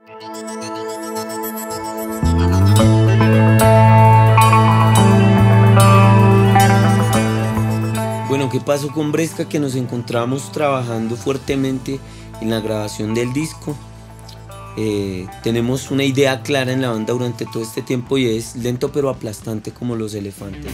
Bueno, ¿qué pasó con Bresca? Que nos encontramos trabajando fuertemente en la grabación del disco. Tenemos una idea clara en la banda durante todo este tiempo y es lento pero aplastante como los elefantes.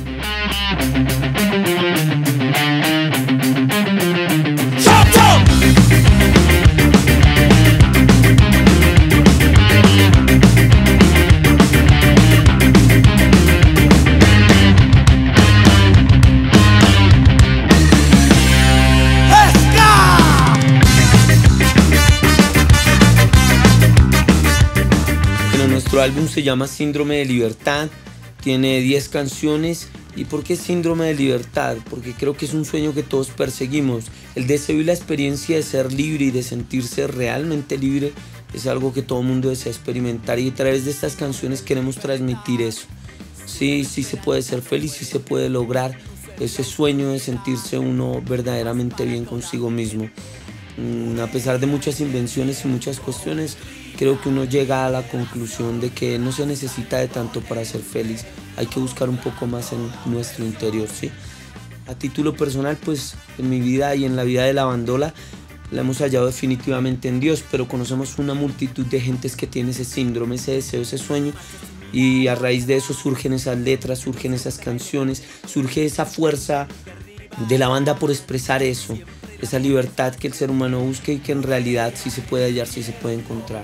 Nuestro álbum se llama Síndrome de Libertad, tiene 10 canciones. ¿Y por qué Síndrome de Libertad? Porque creo que es un sueño que todos perseguimos. El deseo y la experiencia de ser libre y de sentirse realmente libre es algo que todo mundo desea experimentar, y a través de estas canciones queremos transmitir eso. Sí se puede ser feliz, sí se puede lograr ese sueño de sentirse uno verdaderamente bien consigo mismo. A pesar de muchas invenciones y muchas cuestiones, creo que uno llega a la conclusión de que no se necesita de tanto para ser feliz. Hay que buscar un poco más en nuestro interior, ¿sí? A título personal, pues en mi vida y en la vida de la bandola la hemos hallado definitivamente en Dios, pero conocemos una multitud de gentes que tiene ese síndrome, ese deseo, ese sueño, y a raíz de eso surgen esas letras, surgen esas canciones, surge esa fuerza de la banda por expresar eso, esa libertad que el ser humano busca y que en realidad sí se puede hallar, sí se puede encontrar.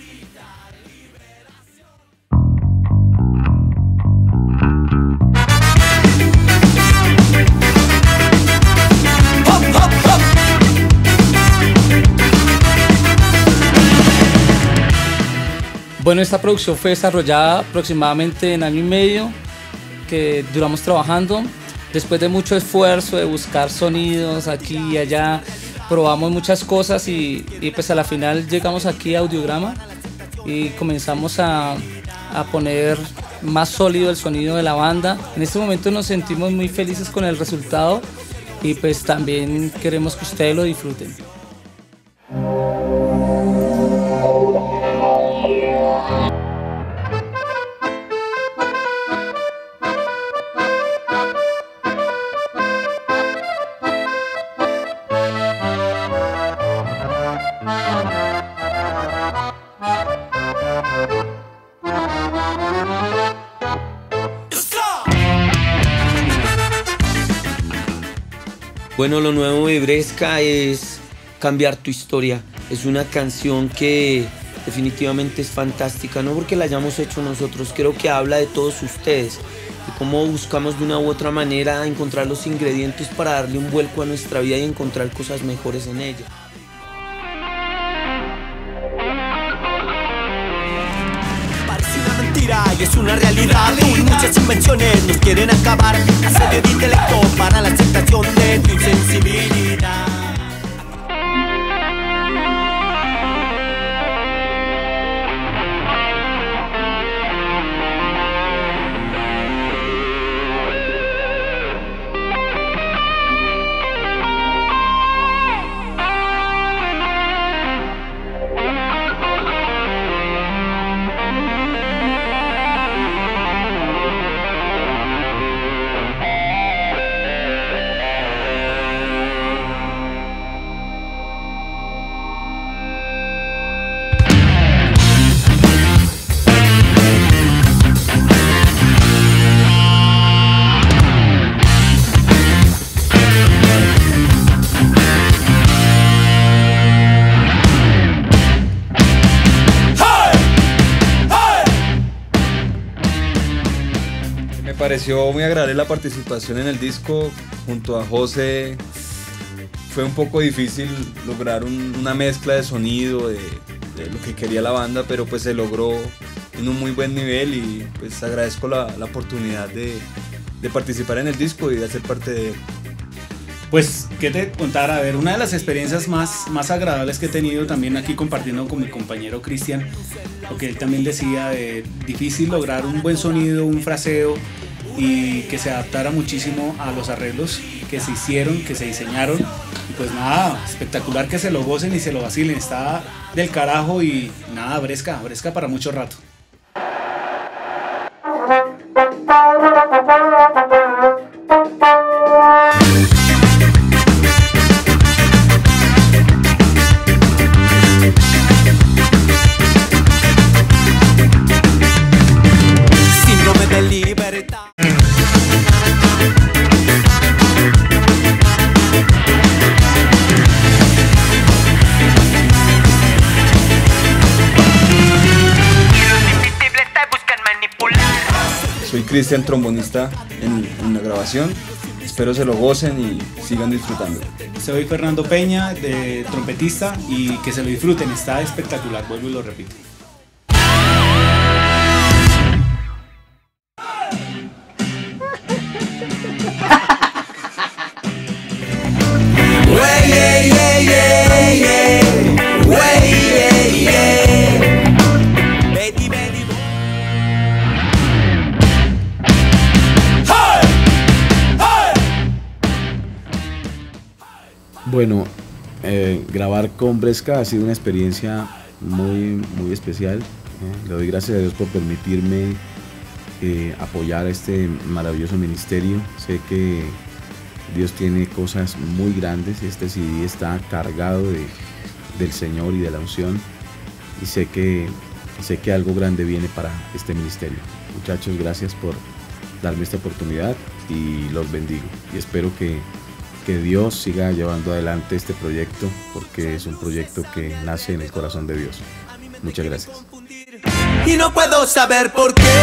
Bueno, esta producción fue desarrollada aproximadamente en año y medio que duramos trabajando. Después de mucho esfuerzo, de buscar sonidos aquí y allá, probamos muchas cosas y pues a la final llegamos aquí a Audiograma y comenzamos a poner más sólido el sonido de la banda. En este momento nos sentimos muy felices con el resultado y pues también queremos que ustedes lo disfruten. Bueno, lo nuevo de Bresca es Cambiar tu historia. Es una canción que definitivamente es fantástica, no porque la hayamos hecho nosotros, creo que habla de todos ustedes, de cómo buscamos de una u otra manera encontrar los ingredientes para darle un vuelco a nuestra vida y encontrar cosas mejores en ella. Y es una realidad, muchas invenciones nos quieren acabar. Hacer de intelecto para la aceptación de tu insensibilidad. Me pareció muy agradable la participación en el disco junto a José. Fue un poco difícil lograr una mezcla de sonido de lo que quería la banda, pero pues se logró en un muy buen nivel y pues agradezco la oportunidad de participar en el disco y de hacer parte de él. Pues, ¿qué te contar? A ver, una de las experiencias más agradables que he tenido también aquí compartiendo con mi compañero Cristian, lo que él también decía de difícil lograr un buen sonido, un fraseo y que se adaptara muchísimo a los arreglos que se hicieron, que se diseñaron Y pues nada, espectacular que se lo gocen y se lo vacilen. Está del carajo y nada, Bresca para mucho rato. Síndrome de libertad. Soy Cristian, trombonista en la grabación. Espero se lo gocen y sigan disfrutando. Soy Fernando Peña, de trompetista, y que se lo disfruten, está espectacular, vuelvo y lo repito. Bueno, grabar con Bresca ha sido una experiencia muy especial. Le doy gracias a Dios por permitirme apoyar este maravilloso ministerio. Sé que Dios tiene cosas muy grandes. Este CD está cargado del Señor y de la unción. Y sé que algo grande viene para este ministerio. Muchachos, gracias por darme esta oportunidad y los bendigo. Y espero que Dios siga llevando adelante este proyecto, porque es un proyecto que nace en el corazón de Dios. Muchas gracias. Y no puedo saber por qué.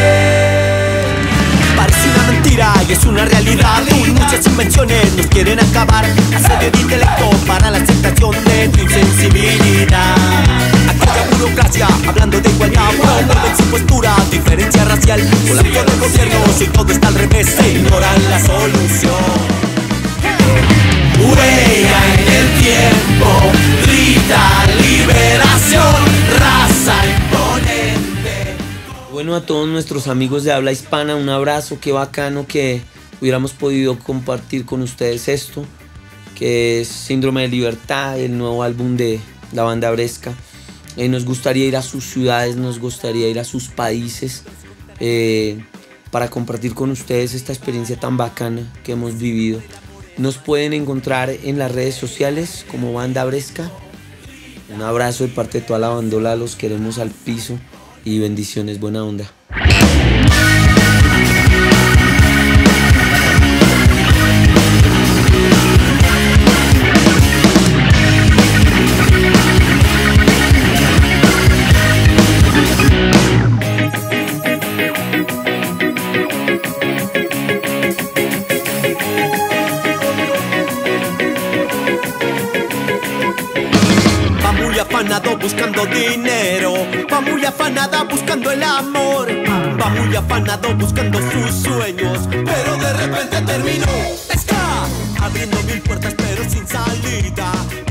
Parece una mentira y es una realidad. Muchas invenciones nos quieren acabar. Hacer de intelecto para la aceptación de tu insensibilidad. Aquella burocracia hablando de igualdad, en su postura, diferencia racial. Colapso de gobiernos y todo está al revés. Se ignoran la solución. Huella en el tiempo, grita liberación, raza imponente. Bueno, a todos nuestros amigos de habla hispana, un abrazo, qué bacano que hubiéramos podido compartir con ustedes esto, que es Síndrome de Libertad, el nuevo álbum de la banda Bresca. Nos gustaría ir a sus ciudades, nos gustaría ir a sus países para compartir con ustedes esta experiencia tan bacana que hemos vivido. Nos pueden encontrar en las redes sociales como Banda Bresca. Un abrazo de parte de toda la bandola, los queremos al piso y bendiciones, buena onda. Afanado buscando dinero, va muy afanada buscando el amor, va muy afanado buscando sus sueños, pero de repente terminó, está abriendo mil puertas pero sin salida.